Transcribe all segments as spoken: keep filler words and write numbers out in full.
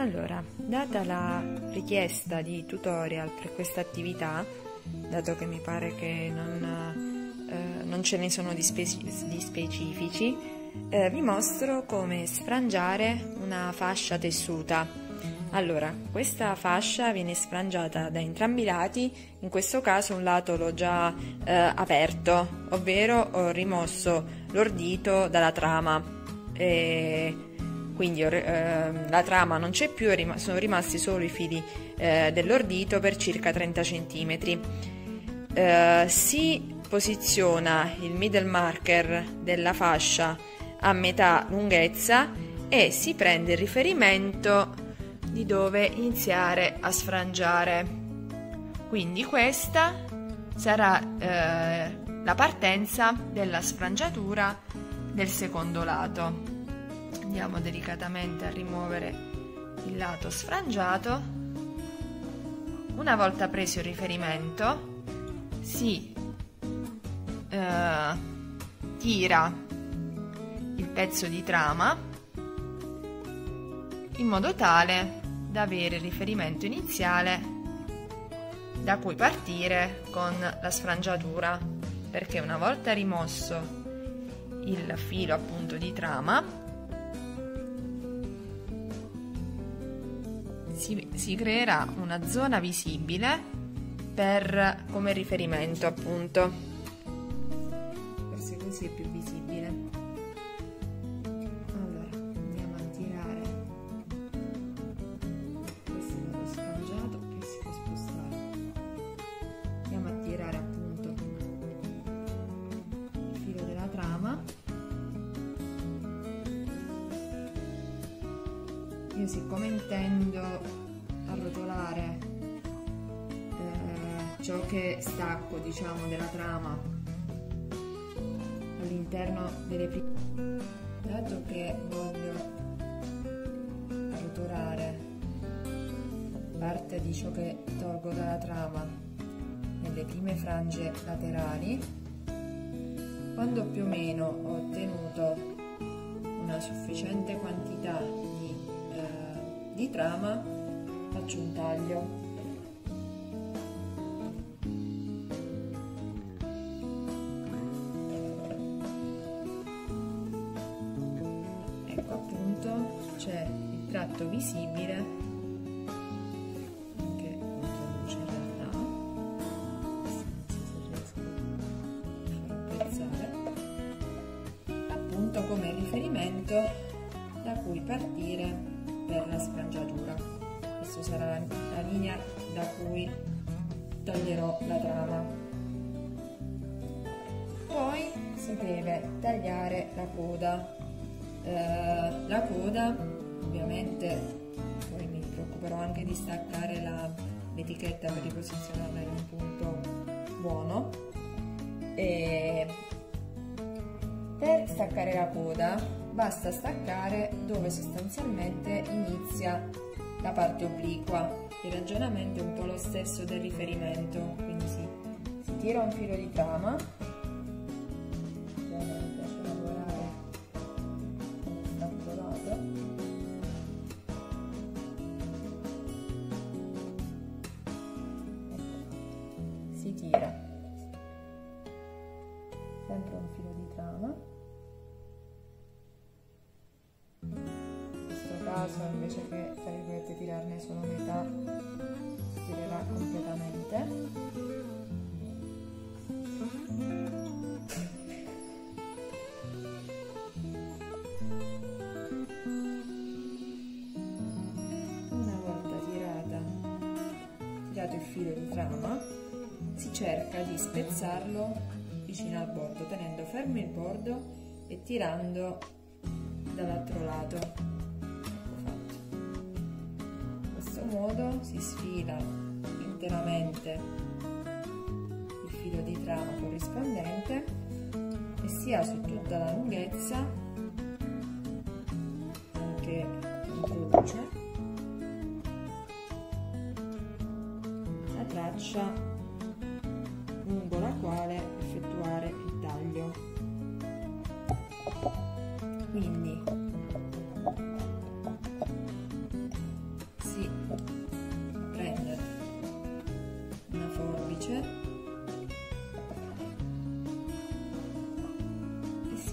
Allora, data la richiesta di tutorial per questa attività, dato che mi pare che non, eh, non ce ne sono di, speci di specifici, eh, vi mostro come sfrangiare una fascia tessuta. Allora, questa fascia viene sfrangiata da entrambi i lati, in questo caso un lato l'ho già eh, aperto, ovvero ho rimosso l'ordito dalla trama. E quindi eh, la trama non c'è più, sono rimasti solo i fili eh, dell'ordito per circa trenta centimetri. Eh, si posiziona il middle marker della fascia a metà lunghezza e si prende il riferimento di dove iniziare a sfrangiare. Quindi questa sarà eh, la partenza della sfrangiatura del secondo lato. Andiamo delicatamente a rimuovere il lato sfrangiato. Una volta preso il riferimento si eh, tira il pezzo di trama in modo tale da avere il riferimento iniziale da cui partire con la sfrangiatura, perché una volta rimosso il filo appunto di trama Si, si creerà una zona visibile per, come riferimento appunto, forse così è più visibile. Allora andiamo a tirare questo è lo sfrangiato che si può spostare, andiamo a tirare appunto il filo della trama. Io siccome intendo arrotolare eh, ciò che stacco diciamo della trama all'interno delle prime, dato che voglio arrotolare parte di ciò che tolgo dalla trama nelle prime frange laterali, quando più o meno ho ottenuto una sufficiente quantità di di trama, faccio un taglio. Ecco appunto c'è il tratto visibile che controluce in realtà, non so se riesco a far apprezzare, appunto come riferimento da cui partire per la sfrangiatura. Questa sarà la, la linea da cui toglierò la trama. Poi si deve tagliare la coda. Eh, la coda ovviamente poi mi preoccuperò anche di staccare l'etichetta per riposizionarla in un punto buono. E per staccare la coda basta staccare dove sostanzialmente inizia la parte obliqua. Il ragionamento è un po' lo stesso del riferimento, quindi si, si tira un filo di trama, mi piace lavorare con questo lato, si tira sempre un filo di trama. Caso invece che tra virgolette tirarne solo metà, si tirerà completamente. Una volta tirata tirato il filo di trama, si cerca di spezzarlo vicino al bordo, tenendo fermo il bordo e tirando dall'altro lato. In questo modo si sfila interamente il filo di trama corrispondente e si ha su tutta la lunghezza anche introduce la traccia lungo la quale effettuare il taglio. Quindi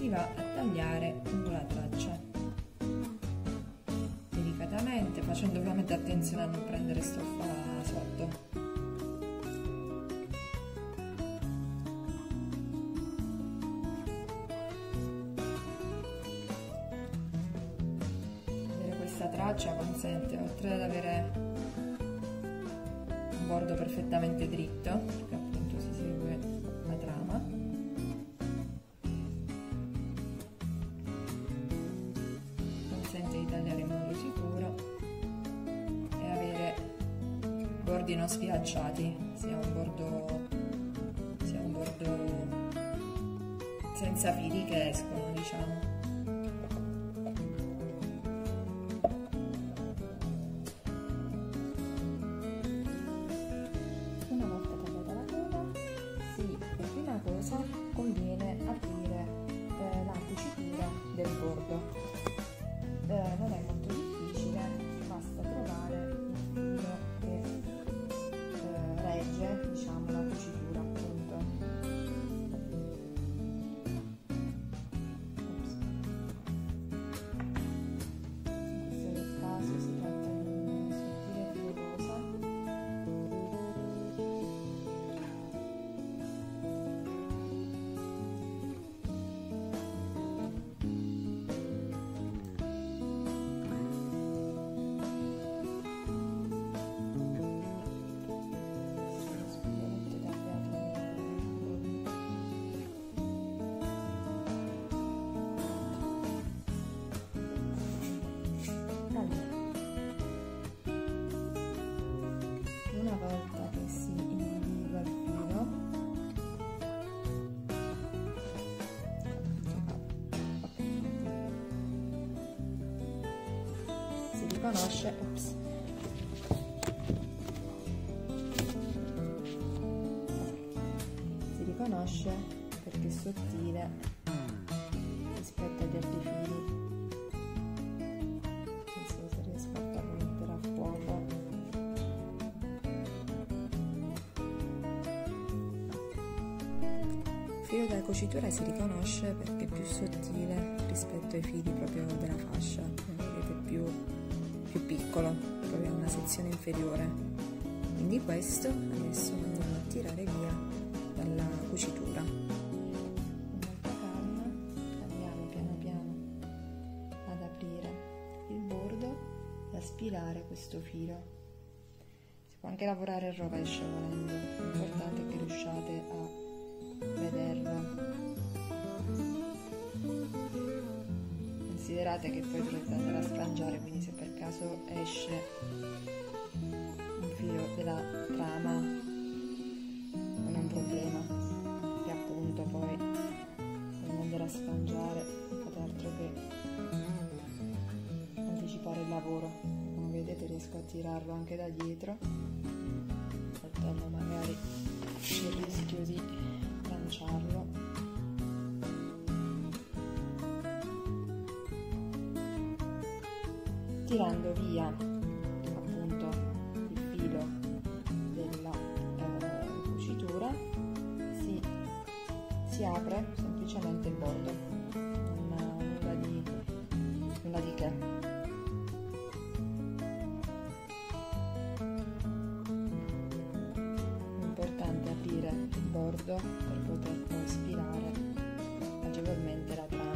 si va a tagliare lungo la traccia, delicatamente, facendo ovviamente attenzione a non prendere stoffa sotto. Questa traccia consente, oltre ad avere un bordo perfettamente dritto, perché appunto si segue la trama, consente di tagliare in modo sicuro e avere bordi non sfilacciati, sia un bordo, sia un bordo senza fili che escono, diciamo. Conviene aprire eh, la cucitura del bordo, eh, non è molto difficile, basta trovare il filo che eh, regge, diciamo, la cucitura, appunto. Ops. In questo caso si tratta di un sottile filo rosa. Una volta che si individua il filo, si riconosce, ops, si riconosce perché è sottile rispetto agli altri fili. Non so se riesco a farlo mettere a fuoco. Il filo della cucitura si riconosce perché è più sottile rispetto ai fili proprio della fascia, vedete, più, più piccolo, proprio una sezione inferiore. Quindi questo adesso andiamo a tirare via dalla cucitura. Con molta calma andiamo piano piano ad aprire il bordo e a sfilare questo filo. Si può anche lavorare il rovescio volendo, l'importante è che riusciate a vederlo. Considerate che poi dovrete andare a sfrangiare, quindi se per caso esce un filo della trama non è un problema, e appunto poi quando andare a sfrangiare non fate altro che anticipare il lavoro. Come vedete riesco a tirarlo anche da dietro, saltello magari il rischio di lanciarlo. Tirando via appunto il filo della eh, cucitura si, si apre semplicemente il bordo, non ha nulla di, nulla di che. L'importante è aprire il bordo per poter poi sfilare agevolmente la trama.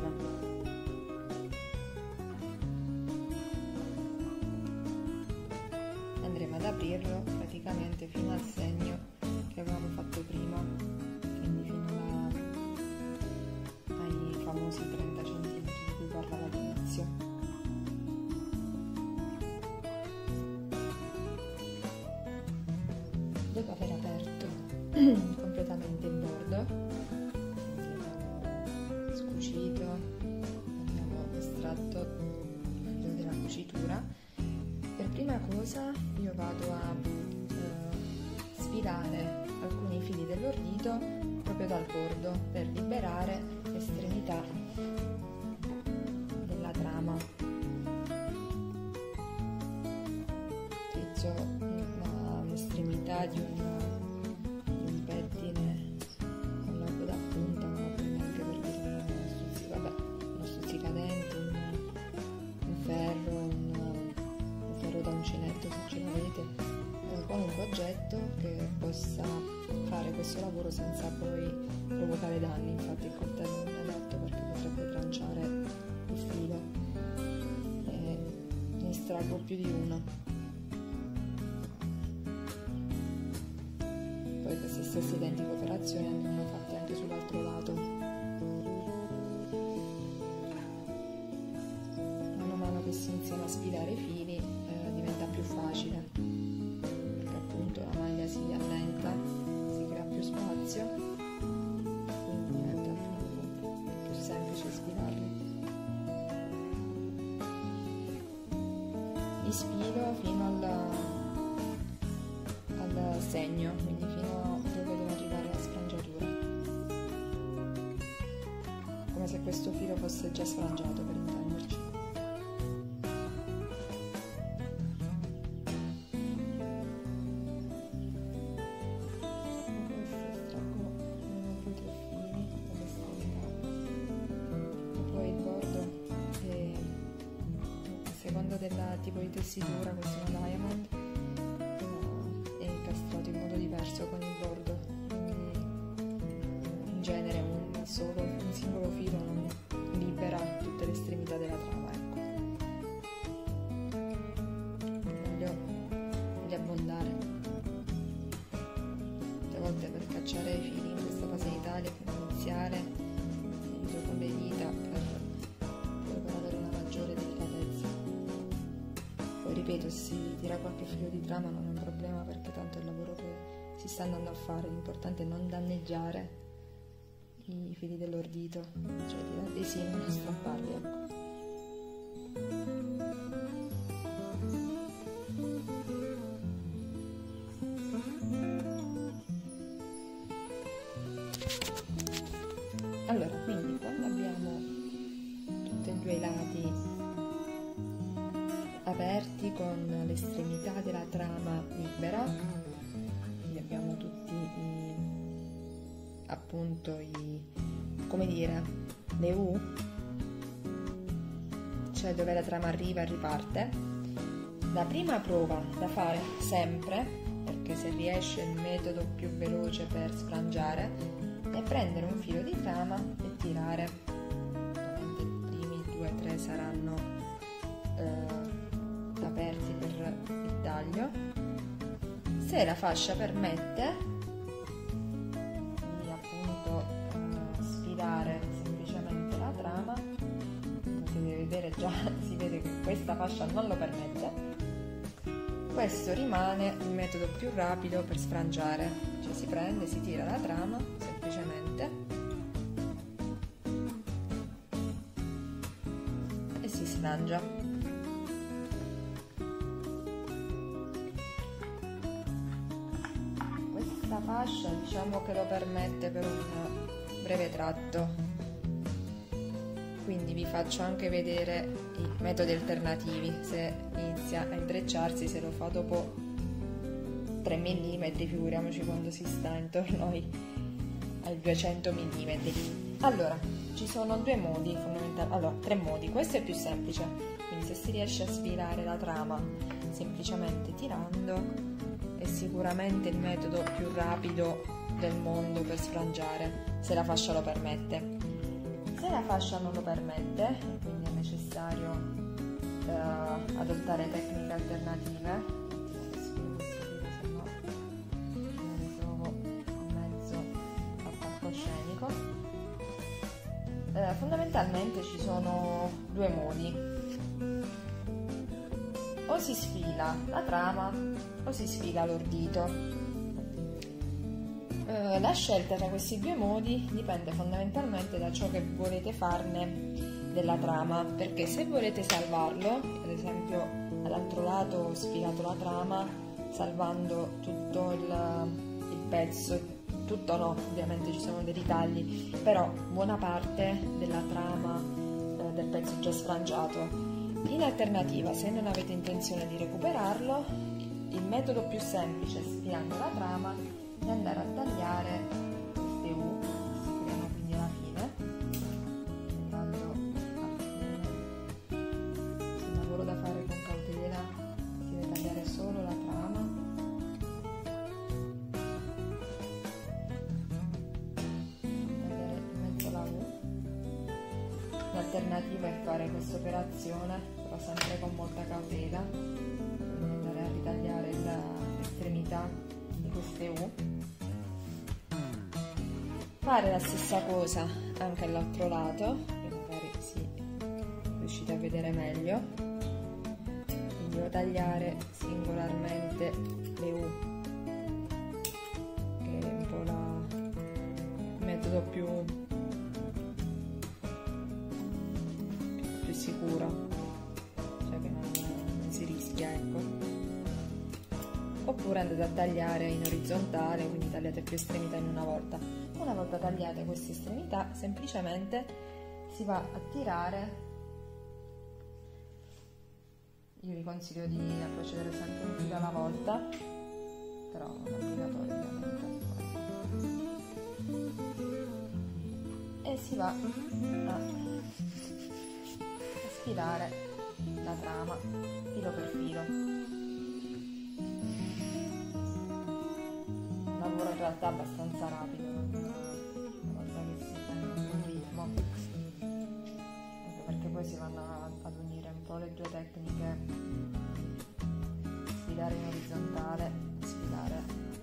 Andremo ad aprirlo praticamente fino al segno che avevamo fatto prima, quindi fino a, ai famosi trenta centimetri di cui parlavo all'inizio. Dopo aver aperto completamente il bordo, abbiamo scucito, abbiamo estratto il filo della cucitura. Per prima cosa io vado a eh, sfilare alcuni fili dell'ordito proprio dal bordo per liberare l'estremità della trama. Utilizzo l'estremità di un, di un pettine con la coda a punta, ma anche per dire oggetto che possa fare questo lavoro senza poi provocare danni. Infatti il coltello non è adatto perché potrebbe tranciare il filo, e ne estraggo più di uno. Poi queste stesse identiche operazioni andranno fatte anche sull'altro lato. Mano a mano che si iniziano a sfilare i fili eh, diventa più facile, perché appunto la maglia si allenta, si crea più spazio, quindi diventa più, più semplice sfilarli. Li sfilo fino al, al segno, quindi fino a dove devo arrivare la sfrangiatura, come se questo filo fosse già sfrangiato, per intenderci. Della tipo di tessitura, questo è una diamond, uh, è incastrato in modo diverso con il bordo, quindi in genere un, solo, un singolo filo non libera tutte le estremità della trama, ecco. Voglio, voglio abbondare. Tante volte per cacciare i fili in questa fase in Italia, per iniziare, aiuto con le dita per ripeto, se si tira qualche filo di trama non è un problema, perché tanto è il lavoro che si sta andando a fare. L'importante è non danneggiare i fili dell'ordito, cioè tirarli sì, non strapparli, ecco. Allora, quindi quando abbiamo tutti e due i lati aperti con l'estremità della trama libera, quindi abbiamo tutti i, appunto i, come dire, le U, cioè dove la trama arriva e riparte. La prima prova da fare sempre, perché se riesce il metodo più veloce per sfrangiare, è prendere un filo di trama e tirare. Ovviamente i primi due o tre saranno eh, aperti per il taglio. Se la fascia permette di appunto eh, sfilare semplicemente la trama, si deve vedere già, si vede che questa fascia non lo permette, questo rimane il metodo più rapido per sfrangiare, cioè si prende, si tira la trama semplicemente e si sfrangia. La fascia diciamo che lo permette per un breve tratto, quindi vi faccio anche vedere i metodi alternativi. Se inizia a intrecciarsi, se lo fa dopo tre millimetri, figuriamoci quando si sta intorno ai, ai duecento millimetri. Allora, ci sono due modi fondamentali, allora tre modi. Questo è più semplice, quindi se si riesce a sfilare la trama semplicemente tirando è sicuramente il metodo più rapido del mondo per sfrangiare, se la fascia lo permette. Se la fascia non lo permette, quindi è necessario eh, adottare tecniche alternative, se no mi ritrovo in mezzo al palcoscenico. Eh, fondamentalmente ci sono due modi: o si sfila la trama o si sfila l'ordito. Eh, la scelta tra questi due modi dipende fondamentalmente da ciò che volete farne della trama, perché se volete salvarlo, ad esempio all'altro lato ho sfilato la trama salvando tutto il, il pezzo, tutto no, ovviamente ci sono dei ritagli, però buona parte della trama eh, del pezzo già sfrangiato. In alternativa, se non avete intenzione di recuperarlo, il metodo più semplice, sfilando la trama, è andare a tagliare queste U, si creano quindi alla fine. Taglio alla fine. Se un lavoro da fare con cautela, si deve tagliare solo la trama L'alternativa è fare questa operazione, però sempre con molta cautela, andare a ritagliare l'estremità di queste U, fare la stessa cosa anche all'altro lato, che magari sì, riuscite a vedere meglio, quindi devo tagliare singolarmente le U, che è un po' la, il metodo più sicuro, cioè che non, non si rischia, ecco. Oppure andate a tagliare in orizzontale, quindi tagliate più estremità in una volta. Una volta tagliate queste estremità, semplicemente si va a tirare. Io vi consiglio di procedere sempre un filo alla volta, però non è obbligatorio ovviamente. E si va a sfilare la trama filo per filo. Un lavoro in realtà abbastanza rapido, una volta che si prende un ritmo, anche perché poi si vanno ad unire un po' le due tecniche, sfilare in orizzontale e sfilare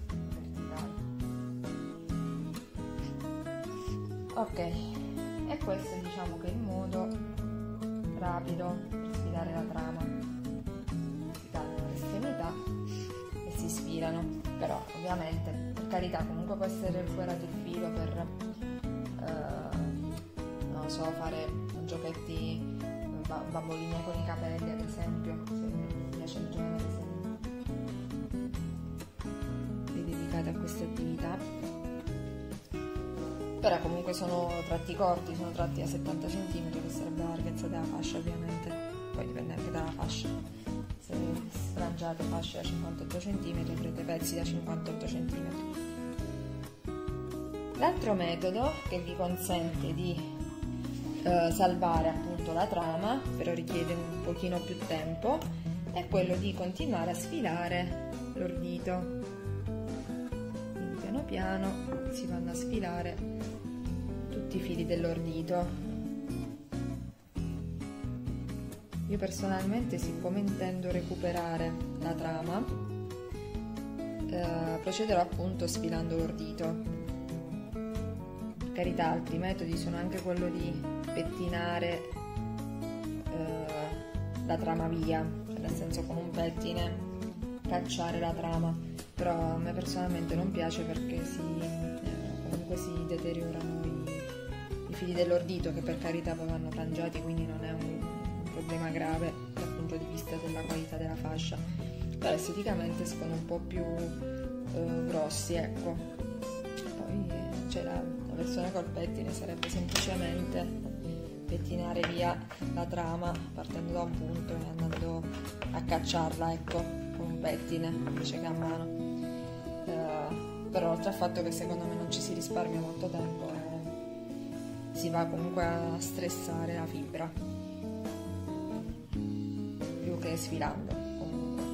verticale. Ok, e questo diciamo che è il modo rapido per sfilare la trama. Si tagliano le estremità e si sfilano, però ovviamente, per carità, comunque può essere recuperato il filo per eh, non so, fare giochetti, bamboline con i capelli ad esempio, se vi piace il genere, se vi dedicate a queste attività. Però comunque sono tratti corti, sono tratti a settanta centimetri, che sarebbe la larghezza della fascia ovviamente, poi dipende anche dalla fascia. Se sfrangiate fasce da cinquantotto centimetri avrete pezzi da cinquantotto centimetri. L'altro metodo che vi consente di eh, salvare appunto la trama, però richiede un pochino più tempo, è quello di continuare a sfilare l'ordito. Quindi piano piano si vanno a sfilare tutti i fili dell'ordito. Io personalmente, siccome intendo recuperare la trama, eh, procederò appunto sfilando l'ordito. Per carità, altri metodi sono anche quello di pettinare eh, la trama via, cioè nel senso con un pettine cacciare la trama, però a me personalmente non piace perché si, eh, comunque si deteriorano i i fili dell'ordito, che per carità poi vanno frangiati, quindi non è un, un problema grave dal punto di vista della qualità della fascia, però esteticamente escono un po' più eh, grossi, ecco. Poi eh, c'è la, la versione col pettine, sarebbe semplicemente pettinare via la trama partendo da un punto e andando a cacciarla, ecco, con un pettine invece che a mano. Eh, però oltre al fatto che secondo me non ci si risparmia molto tempo, eh, si va comunque a stressare la fibra più che sfilando. Comunque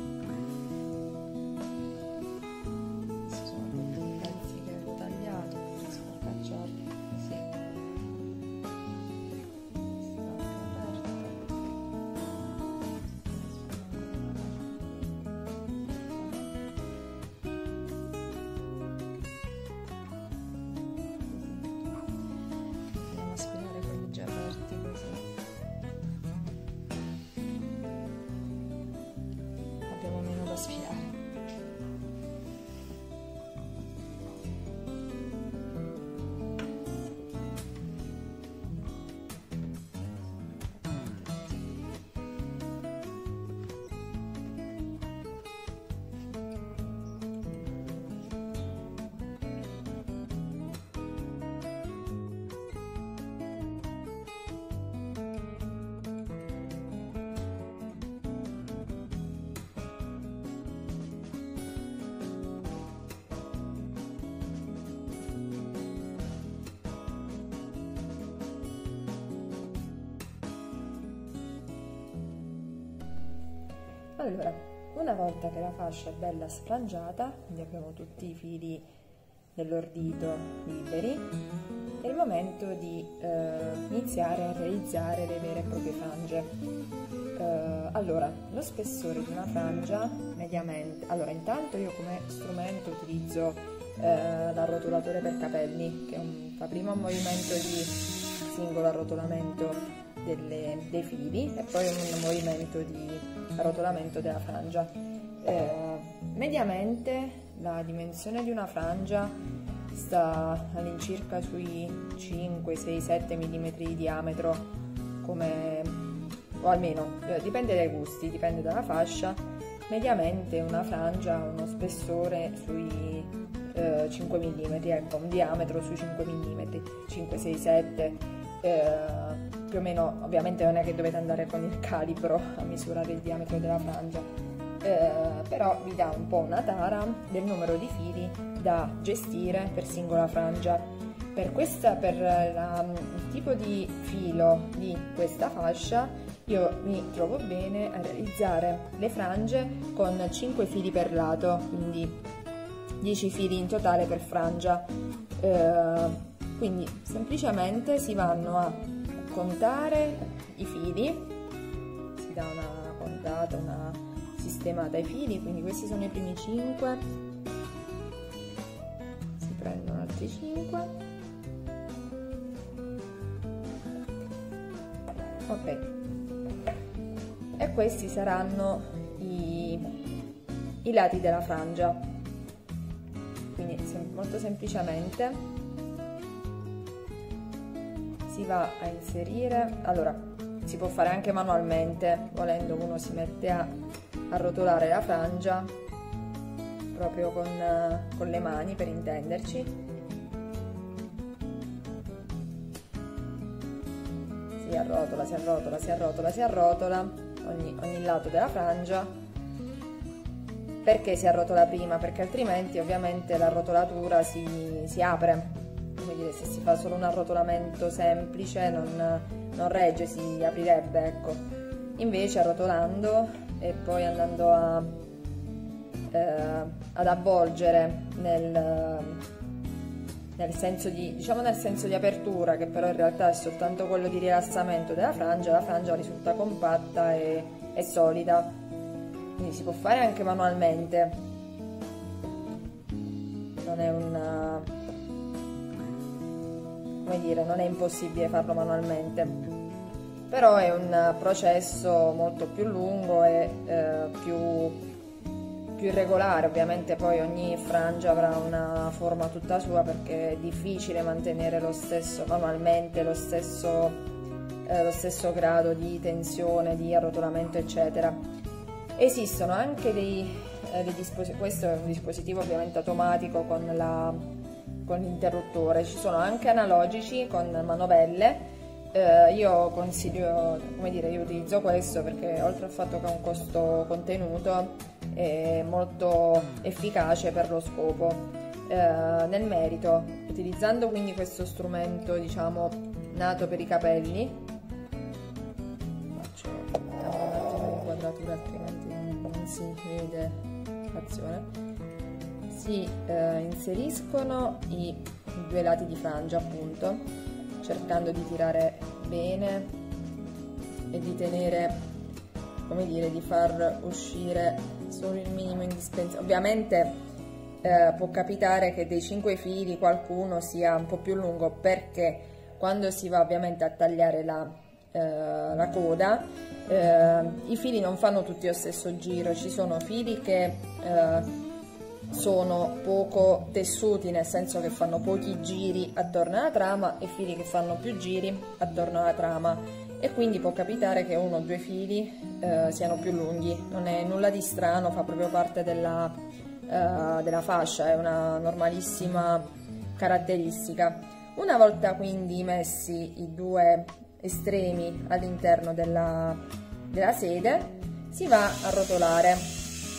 questi sono tutti i pezzi che ho tagliato, riesco a cacciarli così. Sfilare. Allora, una volta che la fascia è bella sfrangiata, quindi abbiamo tutti i fili dell'ordito liberi, è il momento di eh, iniziare a realizzare le vere e proprie frange. Eh, allora, lo spessore di una frangia mediamente, allora intanto io come strumento utilizzo eh, l'arrotolatore per capelli, che è un, fa prima un movimento di singolo arrotolamento delle, dei fili e poi un movimento di arrotolamento della frangia. Eh, mediamente la dimensione di una frangia sta all'incirca sui cinque, sei, sette millimetri di diametro, come, o almeno eh, dipende dai gusti, dipende dalla fascia. Mediamente una frangia ha uno spessore sui eh, cinque millimetri, ecco, un diametro sui cinque millimetri, cinque, sei, sette, eh, più o meno. Ovviamente non è che dovete andare con il calibro a misurare il diametro della frangia. Eh, però vi dà un po' una tara del numero di fili da gestire per singola frangia. Per, questa, per la, il tipo di filo di questa fascia io mi trovo bene a realizzare le frange con cinque fili per lato, quindi dieci fili in totale per frangia. Eh, quindi semplicemente si vanno a contare i fili, si dà una contata, una sistemata ai fili, quindi questi sono i primi cinque, si prendono altri cinque, ok, e questi saranno i, i lati della frangia. Quindi sem- molto semplicemente si va a inserire, allora si può fare anche manualmente, volendo uno si mette a arrotolare la frangia proprio con, con le mani, per intenderci. Si arrotola, si arrotola, si arrotola, si arrotola ogni, ogni lato della frangia. Perché si arrotola prima? Perché altrimenti ovviamente l'arrotolatura si, si apre. Come dire, se si fa solo un arrotolamento semplice non, non regge, si aprirebbe, ecco. Invece arrotolando e poi andando a, eh, ad avvolgere nel, nel senso di, diciamo nel senso di apertura, che però in realtà è soltanto quello di rilassamento della frangia, la frangia risulta compatta e, e solida. Quindi si può fare anche manualmente, non è un, come dire, non è impossibile farlo manualmente. Però è un processo molto più lungo e eh, più, più irregolare. Ovviamente poi ogni frangia avrà una forma tutta sua, perché è difficile mantenere lo stesso manualmente, lo stesso, eh, lo stesso grado di tensione, di arrotolamento, eccetera. Esistono anche dei, eh, dei dispositivi, questo è un dispositivo ovviamente automatico con, la, con l'interruttore, ci sono anche analogici con manovelle. Eh, io consiglio, come dire, io utilizzo questo perché oltre al fatto che ha un costo contenuto è molto efficace per lo scopo. Eh, nel merito, utilizzando quindi questo strumento, diciamo, nato per i capelli, faccio un attimo di inquadratura altrimenti non si vede l'azione, si eh, inseriscono i due lati di frangia, appunto, cercando di tirare bene e di tenere, come dire, di far uscire solo il minimo indispensabile. Ovviamente eh, può capitare che dei cinque fili qualcuno sia un po' più lungo, perché quando si va ovviamente a tagliare la, eh, la coda, eh, i fili non fanno tutti lo stesso giro, ci sono fili che eh, sono poco tessuti, nel senso che fanno pochi giri attorno alla trama, e fili che fanno più giri attorno alla trama, e quindi può capitare che uno o due fili eh, siano più lunghi. Non è nulla di strano, fa proprio parte della, eh, della fascia, è una normalissima caratteristica. Una volta quindi messi i due estremi all'interno della, della sede, si va a rotolare.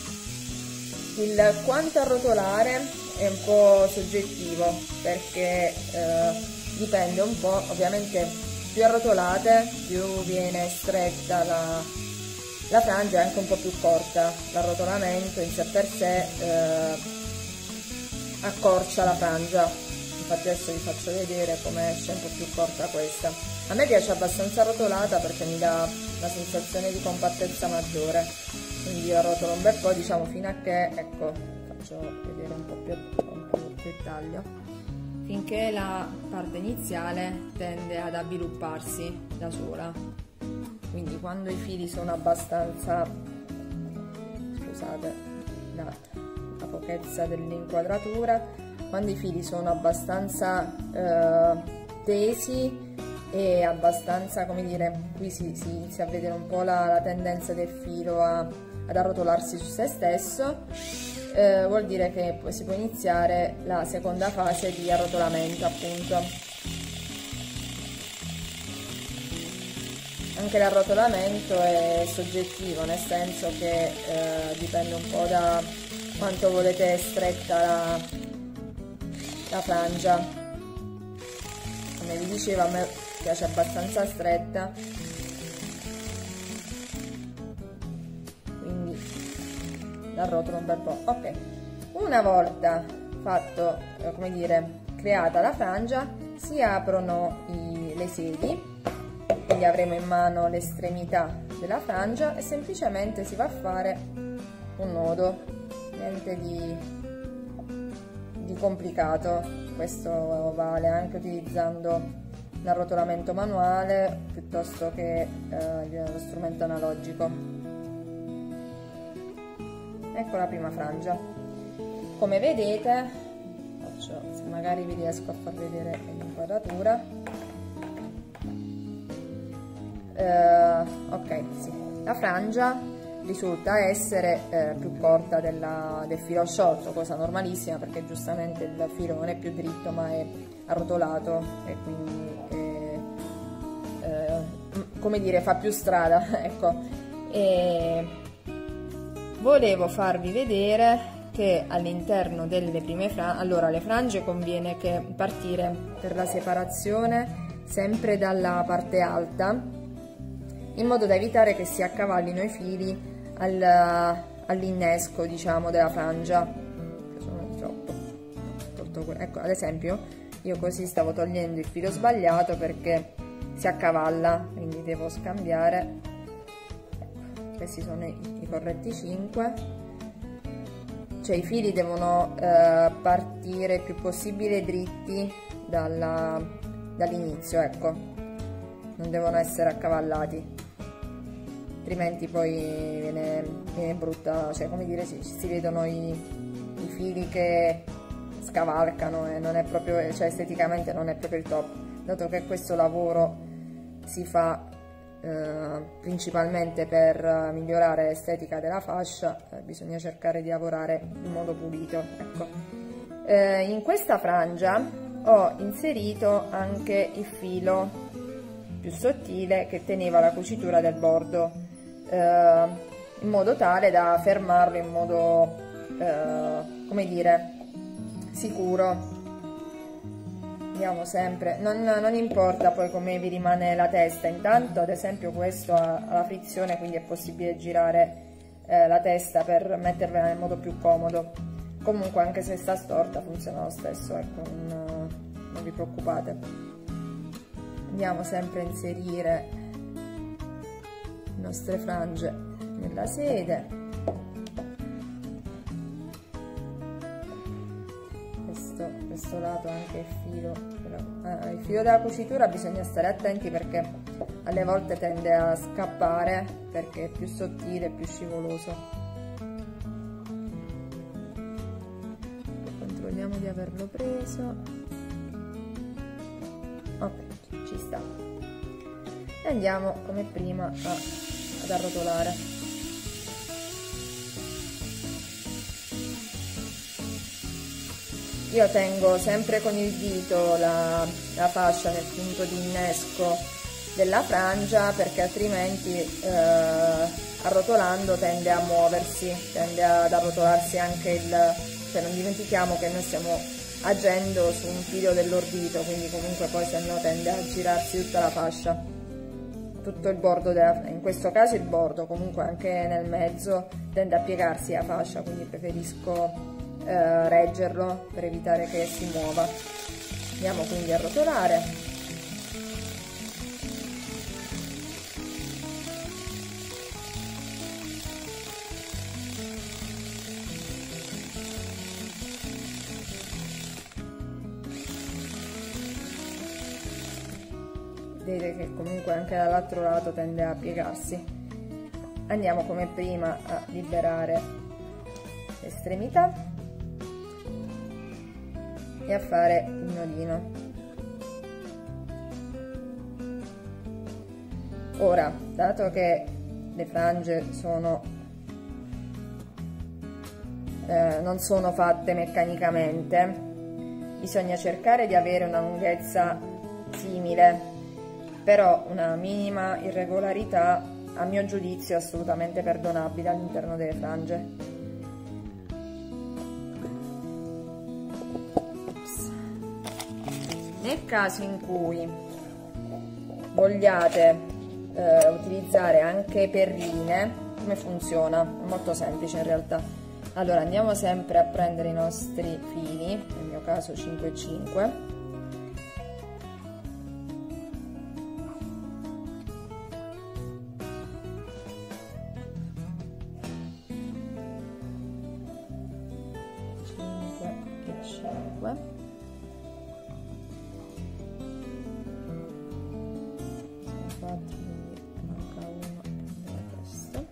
Il quanto arrotolare è un po' soggettivo, perché eh, dipende un po', ovviamente più arrotolate più viene stretta la, la frangia, è anche un po' più corta. L'arrotolamento in sé per sé eh, accorcia la frangia, infatti adesso vi faccio vedere come esce un po' più corta questa. A me piace abbastanza rotolata perché mi dà una sensazione di compattezza maggiore, quindi io rotolo un bel po', diciamo, fino a che, ecco, faccio vedere un po' più, un po' più dettaglio, finché la parte iniziale tende ad avvilupparsi da sola. Quindi quando i fili sono abbastanza, scusate la, la pochezza dell'inquadratura, quando i fili sono abbastanza eh, tesi e abbastanza, come dire, qui si, si inizia a vedere un po' la, la tendenza del filo a, ad arrotolarsi su se stesso, eh, vuol dire che poi si può iniziare la seconda fase di arrotolamento, appunto. Anche l'arrotolamento è soggettivo, nel senso che eh, dipende un po' da quanto volete stretta la, la frangia. Come vi dicevo, a me piace abbastanza stretta, quindi la rotolo un bel po'. Ok, una volta fatto, eh, come dire, creata la frangia, si aprono i, le sedi, quindi avremo in mano l'estremità della frangia e semplicemente si va a fare un nodo, niente di, di complicato. Questo vale anche utilizzando l'arrotolamento manuale piuttosto che eh, lo strumento analogico. Ecco la prima frangia. Come vedete, faccio, se magari vi riesco a far vedere l'inquadratura, eh, ok, sì, la frangia risulta essere eh, più corta della, del filo sciolto, cosa normalissima perché giustamente il filo non è più dritto ma è arrotolato e quindi eh, eh, come dire, fa più strada, ecco. E volevo farvi vedere che all'interno delle prime frange, allora le frange conviene che partire per la separazione sempre dalla parte alta, in modo da evitare che si accavallino i fili al, all'innesco, diciamo, della frangia. Sono di troppo. Ecco, ad esempio, io così stavo togliendo il filo sbagliato perché si accavalla, quindi devo scambiare. Ecco, questi sono i, i corretti cinque. Cioè i fili devono eh, partire il più possibile dritti dall'inizio, ecco, non devono essere accavallati, altrimenti poi viene, viene brutta, cioè come dire, si, si vedono i, i fili che scavalcano e non è proprio, cioè esteticamente non è proprio il top. Dato che questo lavoro si fa eh, principalmente per migliorare l'estetica della fascia, eh, bisogna cercare di lavorare in modo pulito, ecco. Eh, in questa frangia ho inserito anche il filo più sottile che teneva la cucitura del bordo, eh, in modo tale da fermarlo in modo, eh, come dire, sicuro. Vediamo sempre, non, non importa poi come vi rimane la testa, intanto ad esempio questo ha, ha la frizione, quindi è possibile girare eh, la testa per mettervela nel modo più comodo. Comunque anche se sta storta funziona lo stesso, ecco, non, non vi preoccupate. Andiamo sempre a inserire le nostre frange nella sede. Questo, questo lato anche il filo, della, eh, il filo della cucitura bisogna stare attenti perché alle volte tende a scappare perché è più sottile e più scivoloso. Controlliamo di averlo preso. Ok, ci sta. E andiamo come prima a, ad arrotolare. Io tengo sempre con il dito la, la fascia nel punto di innesco della frangia perché altrimenti eh, arrotolando tende a muoversi, tende ad arrotolarsi anche il... cioè non dimentichiamo che noi stiamo agendo su un filo dell'ordito, quindi comunque poi se no tende a girarsi tutta la fascia, tutto il bordo della, in questo caso il bordo, comunque anche nel mezzo tende a piegarsi la fascia, quindi preferisco eh, reggerlo per evitare che si muova. Andiamo quindi a rotolare. Vedete che comunque anche dall'altro lato tende a piegarsi. Andiamo come prima a liberare l'estremità e a fare il nodino. Ora, dato che le frange sono eh, non sono fatte meccanicamente, bisogna cercare di avere una lunghezza simile, però una minima irregolarità a mio giudizio è assolutamente perdonabile all'interno delle frange. Ups. Nel caso in cui vogliate eh, utilizzare anche perline, come funziona? È molto semplice in realtà. Allora andiamo sempre a prendere i nostri fili, nel mio caso cinque e cinque. quattro, quindi manca uno della testa.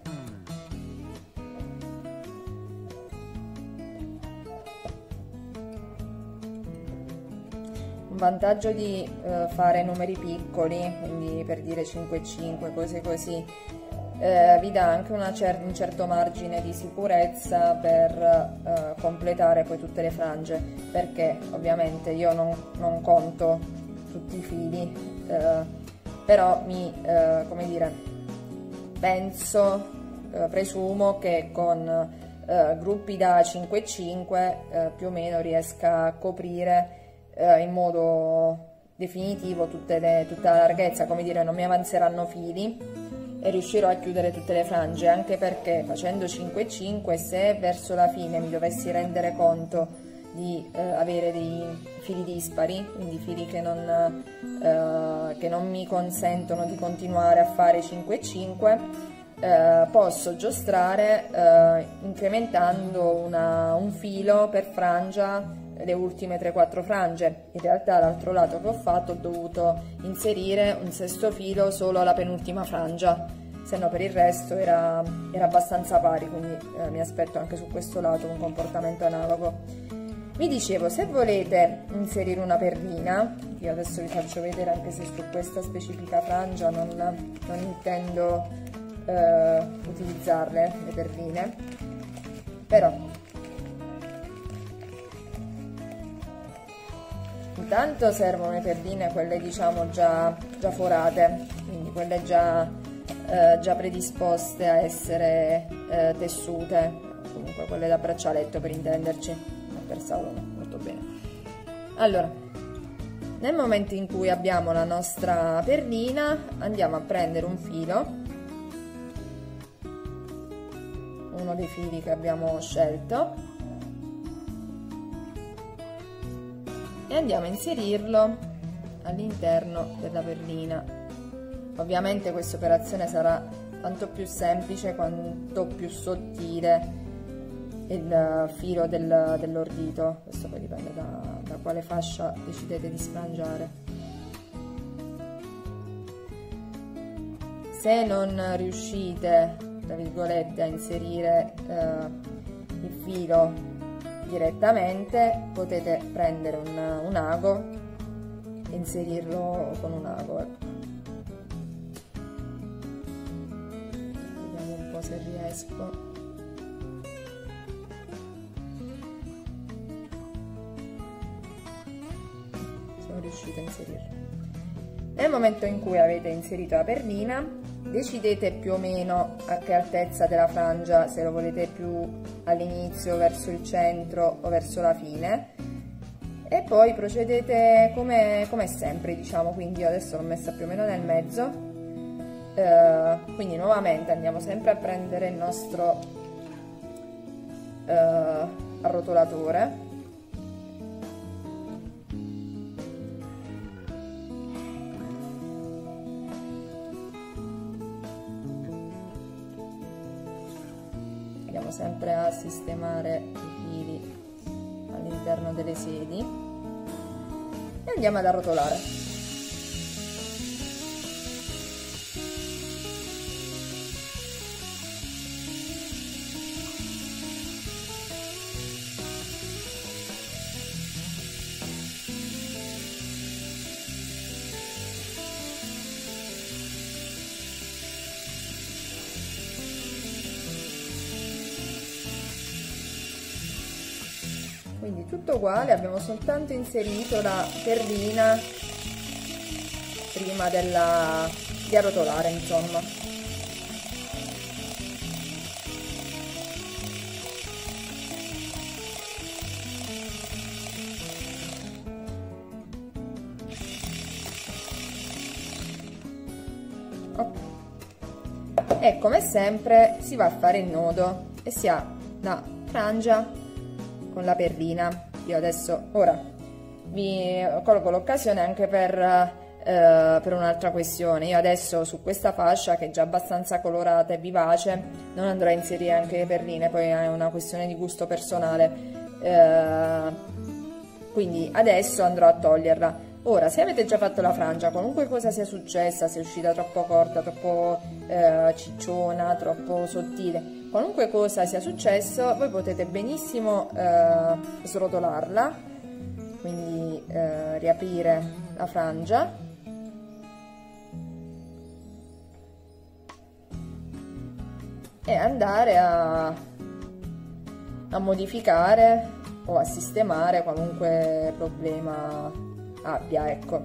Un vantaggio di eh, fare numeri piccoli, quindi per dire cinque e cinque, cose così, eh, vi dà anche una cer un certo margine di sicurezza per eh, completare poi tutte le frange, perché ovviamente io non, non conto tutti i fili, eh, però mi, eh, come dire, penso, eh, presumo che con eh, gruppi da cinque e cinque eh, più o meno riesca a coprire eh, in modo definitivo tutte le, tutta la larghezza, come dire, non mi avanzeranno fili e riuscirò a chiudere tutte le frange, anche perché facendo cinque e cinque, se verso la fine mi dovessi rendere conto di eh, avere dei fili dispari, quindi fili che non, eh, che non mi consentono di continuare a fare cinque e cinque, eh, posso giostrare eh, incrementando una, un filo per frangia le ultime tre quattro frange. In realtà l'altro lato che ho fatto ho dovuto inserire un sesto filo solo alla penultima frangia, se no per il resto era, era abbastanza pari, quindi eh, mi aspetto anche su questo lato un comportamento analogo. Vi dicevo, se volete inserire una perlina, io adesso vi faccio vedere anche se su questa specifica frangia non, non intendo eh, utilizzarle le perline, però intanto servono le perline, quelle diciamo già, già forate, quindi quelle già, eh, già predisposte a essere eh, tessute, comunque quelle da braccialetto per intenderci. Persa uno, molto bene. Allora, nel momento in cui abbiamo la nostra perlina, andiamo a prendere un filo, uno dei fili che abbiamo scelto, e andiamo a inserirlo all'interno della perlina. Ovviamente questa operazione sarà tanto più semplice quanto più sottile il filo del, dell'ordito. Questo poi dipende da, da quale fascia decidete di sfrangiare. Se non riuscite, tra virgolette, a inserire eh, il filo direttamente, potete prendere un, un ago e inserirlo con un ago, ecco. Vediamo un po' se riesco. Riuscite a inserirlo. Nel momento in cui avete inserito la perlina, decidete più o meno a che altezza della frangia, se lo volete più all'inizio, verso il centro o verso la fine, e poi procedete come, come sempre, diciamo. Quindi io adesso l'ho messa più o meno nel mezzo, eh, quindi nuovamente andiamo sempre a prendere il nostro eh, arrotolatore andiamo sempre a sistemare i fili all'interno delle sedi e andiamo ad arrotolare. Quindi tutto uguale, abbiamo soltanto inserito la perlina prima della, di arrotolare, insomma. E come sempre si va a fare il nodo e si ha la frangia con la perlina. Io adesso ora vi colgo l'occasione anche per, eh, per un'altra questione. Io adesso su questa fascia, che è già abbastanza colorata e vivace, non andrò a inserire anche le perline, poi è una questione di gusto personale, eh, quindi adesso andrò a toglierla. Ora, se avete già fatto la frangia, qualunque cosa sia successa, se è uscita troppo corta, troppo eh, cicciona, troppo sottile, qualunque cosa sia successo, voi potete benissimo eh, srotolarla, quindi eh, riaprire la frangia e andare a, a modificare o a sistemare qualunque problema abbia, ecco.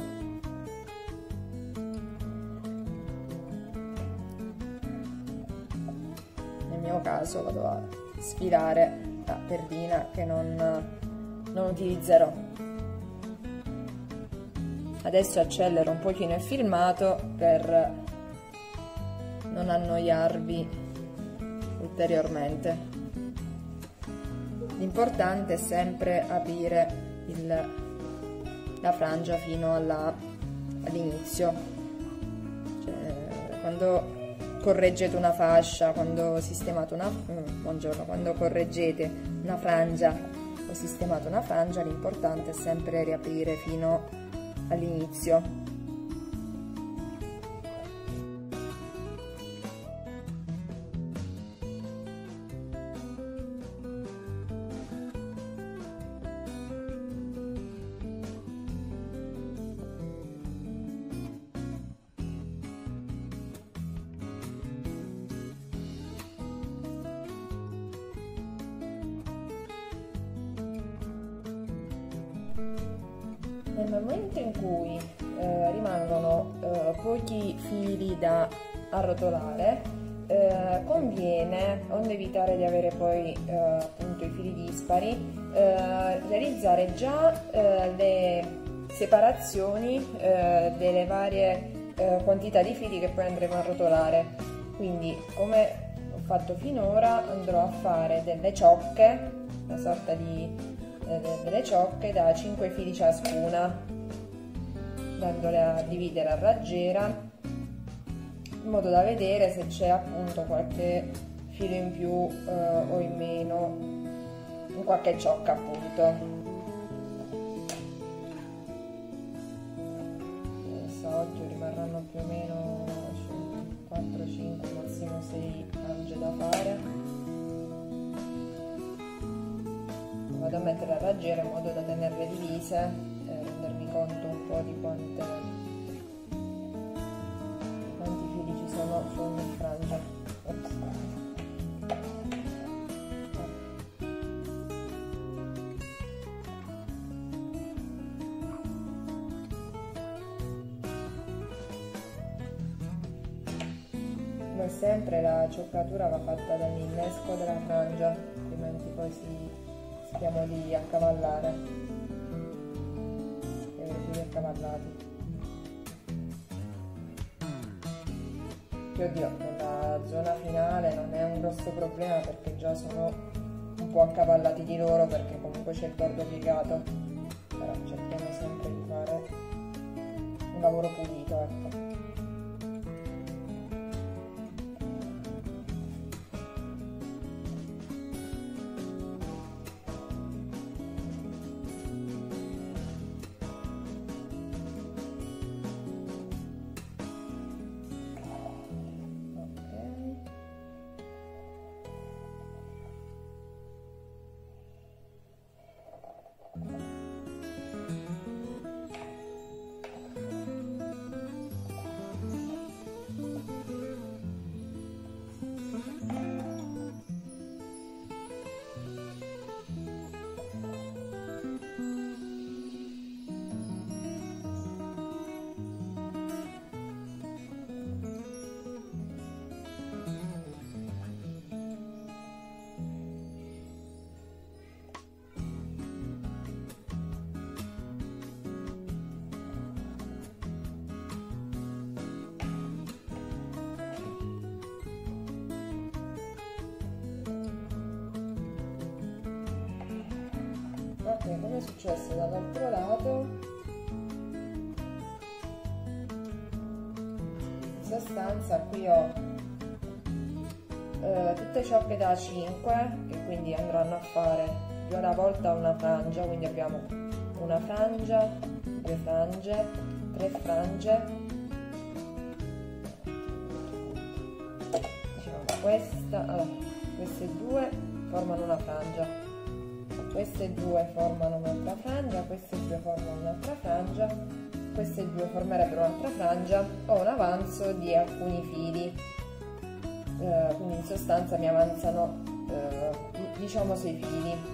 Nel mio caso vado a sfilare la perlina che non, non utilizzerò. Adesso accelero un pochino il filmato per non annoiarvi ulteriormente. L'importante è sempre aprire il la frangia fino all'inizio, cioè, quando correggete una fascia, quando sistemate una mm, buongiorno, quando correggete una frangia o sistemate una frangia, l'importante è sempre riaprire fino all'inizio. Nel momento in cui eh, rimangono eh, pochi fili da arrotolare, eh, conviene, onde evitare di avere poi eh, appunto i fili dispari, eh, realizzare già eh, le separazioni eh, delle varie eh, quantità di fili che poi andremo a arrotolare. Quindi, come ho fatto finora, andrò a fare delle ciocche, una sorta di delle ciocche da cinque fili ciascuna, dandole a dividere a raggiera, in modo da vedere se c'è appunto qualche filo in più eh, o in meno in qualche ciocca, appunto. Adesso a occhio rimarranno più o meno quattro cinque, massimo sei frange da fare. Vado a mettere a raggiera in modo da tenerle divise e rendermi conto un po' di quante, quanti fili ci sono su ogni frangia. Ops. Come sempre la cioccatura va fatta dall'innesco della frangia, altrimenti poi si rischiamo di accavallare, di avere fili accavallati. Che oddio, nella zona finale non è un grosso problema perché già sono un po' accavallati di loro, perché comunque c'è il bordo piegato, però cerchiamo sempre di fare un lavoro pulito, ecco. come è successo dall'altro lato, in sostanza qui ho eh, tutte ciocche da cinque che quindi andranno a fare due alla volta una frangia, quindi abbiamo una frangia, due frange, tre frange, diciamo questa, allora, queste due formano una frangia, queste due formano un'altra frangia, queste due formano un'altra frangia, queste due formerebbero un'altra frangia. Ho un avanzo di alcuni fili, eh, quindi in sostanza mi avanzano eh, diciamo sei fili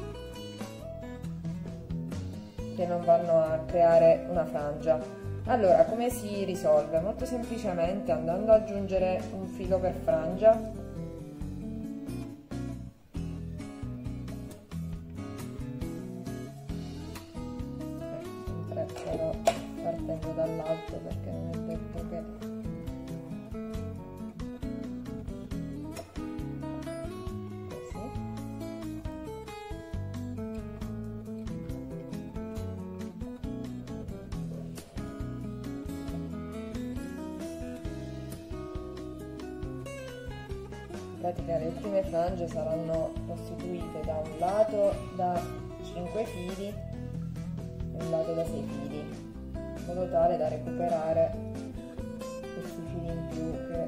che non vanno a creare una frangia. Allora, come si risolve? Molto semplicemente andando ad aggiungere un filo per frangia, però partendo dall'alto perché non è detto che così. In pratica le prime frange saranno costituite da un lato da cinque fili, un lato da sei fili, in modo tale da recuperare questi fili in più che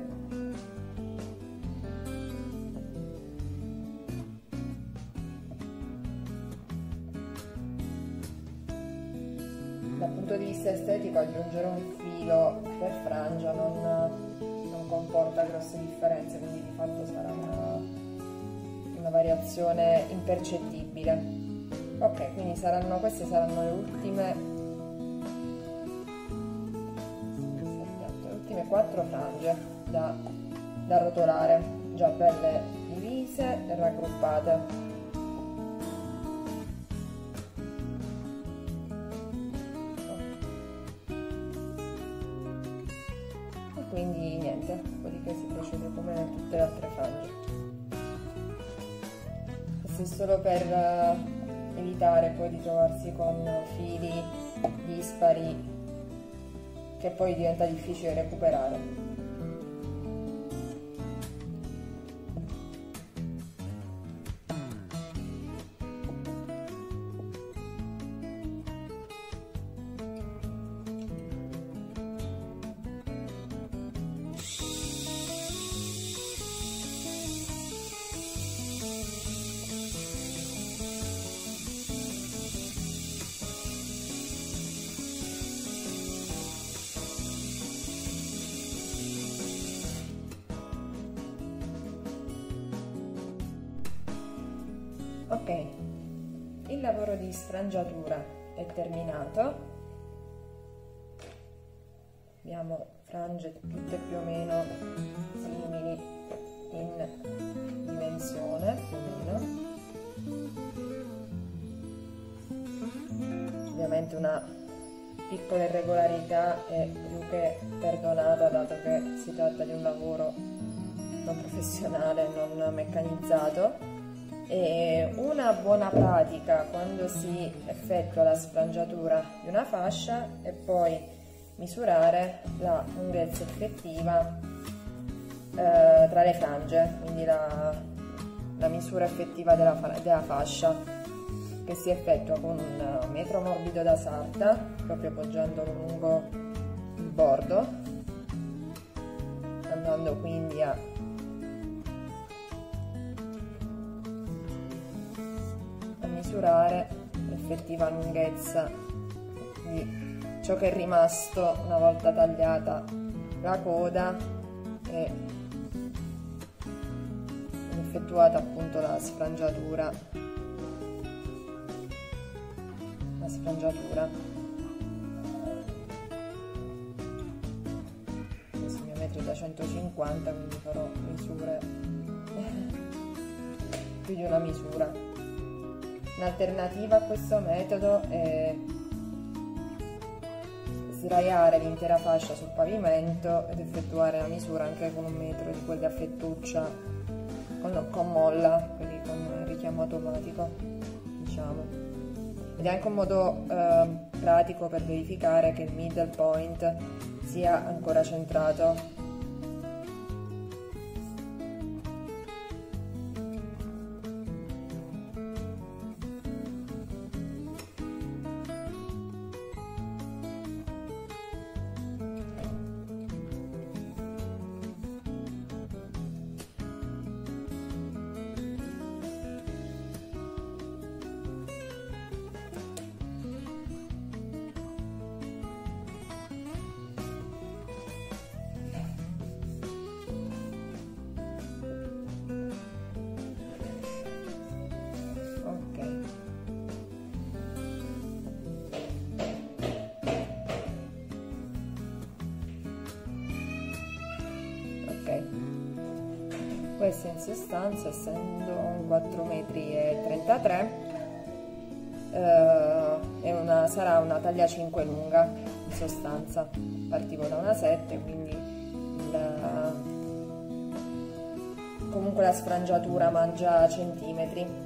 dal punto di vista estetico aggiungere un filo per frangia non, non comporta grosse differenze, quindi di fatto sarà una, una variazione impercettibile. Ok, quindi saranno, queste saranno le ultime, le ultime quattro frange da, da rotolare, già belle divise e raggruppate. E quindi niente, dopodiché si procede come tutte le altre frange. Questo è solo per evitare poi di trovarsi con fili dispari che poi diventa difficile recuperare. Ok, il lavoro di sfrangiatura è terminato, abbiamo frange tutte più o meno simili in dimensione, più o meno. Ovviamente una piccola irregolarità è più che perdonata, dato che si tratta di un lavoro non professionale, non meccanizzato. E una buona pratica quando si effettua la sfrangiatura di una fascia è poi misurare la lunghezza effettiva eh, tra le frange, quindi la, la misura effettiva della, della fascia, che si effettua con un metro morbido da sarta, proprio appoggiandolo lungo il bordo, andando quindi a misurare l'effettiva lunghezza di ciò che è rimasto una volta tagliata la coda e effettuata appunto la sfrangiatura la sfrangiatura adesso il mio metro è da centocinquanta, quindi farò misure più di una misura. Un'alternativa a questo metodo è sdraiare l'intera fascia sul pavimento ed effettuare la misura anche con un metro di quelli a fettuccia con, con molla, quindi con richiamo automatico, diciamo. ed è anche un modo eh, pratico per verificare che il middle point sia ancora centrato. Questo in sostanza, essendo un quattro metri e trentatré, eh, è una, sarà una taglia cinque lunga in sostanza. Partivo da una sette, quindi la, comunque la sfrangiatura mangia centimetri.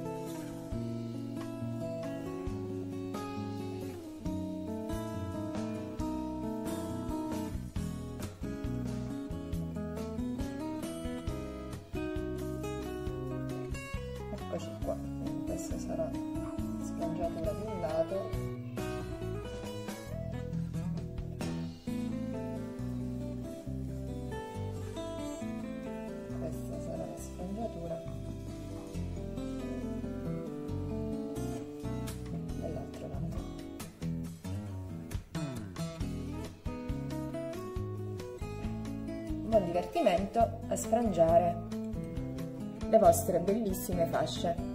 Eccoci qua, quindi questa sarà sfrangiatura di un lato, questa sarà la sfrangiatura dell'altro lato. Buon divertimento a sfrangiare le vostre bellissime fasce.